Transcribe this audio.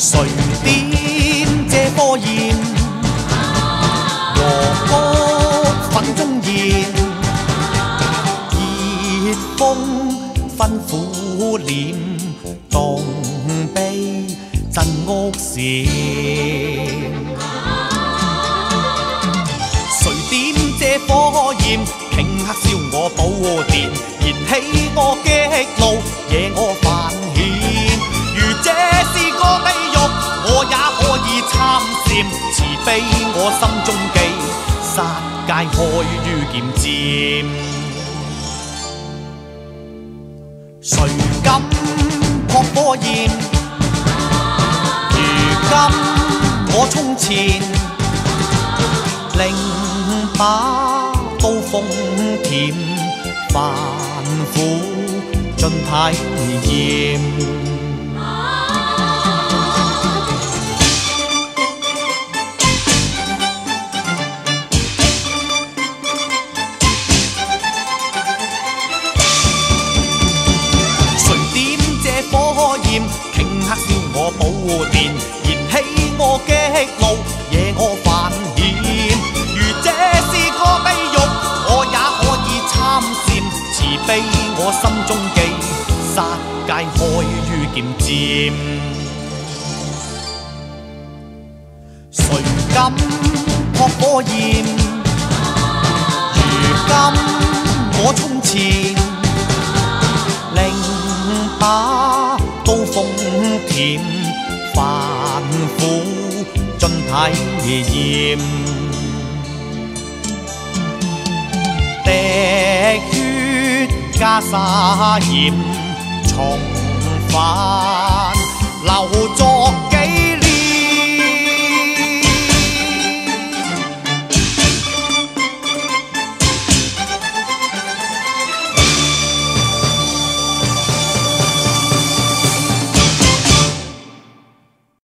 谁点这颗焰？和谷粉中燃，热风分苦脸，冻悲震屋檐。谁点这火焰？顷刻烧我宝殿，燃起我激怒，惹我犯险。如这是个地狱，我也可以参禅。慈悲我心中記，殺戒開於劍尖。誰敢撲火焰？如今我衝前，令把刀鋒舔，凡苦盡體驗。顷刻燒我寶殿，燃起我激怒，惹我犯險。如這是個地獄，我也可以參禪。慈悲我心中記，殺戒開於劍尖。誰敢撲火焰？如今我衝前，令把刀鋒舔，凡苦盡體驗。滴血加沙鹽，從